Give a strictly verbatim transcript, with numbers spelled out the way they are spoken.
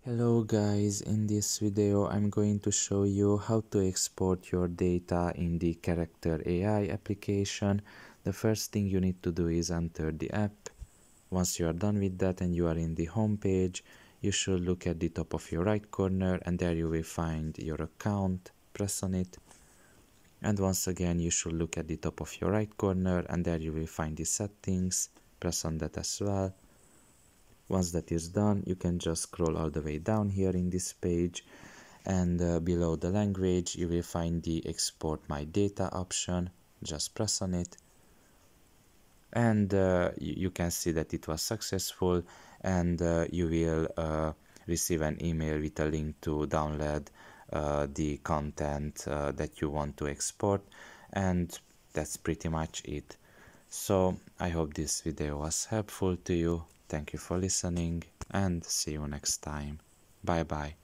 Hello guys, in this video I'm going to show you how to export your data in the Character A I application. The first thing you need to do is enter the app. Once you are done with that and you are in the home page, you should look at the top of your right corner and there you will find your account. Press on it. And once again you should look at the top of your right corner and there you will find the settings. Press on that as well. Once that is done, you can just scroll all the way down here in this page, and uh, below the language you will find the export my data option. Just press on it and uh, you, you can see that it was successful, and uh, you will uh, receive an email with a link to download uh, the content uh, that you want to export, and that's pretty much it. So I hope this video was helpful to you. Thank you for listening and see you next time. Bye bye.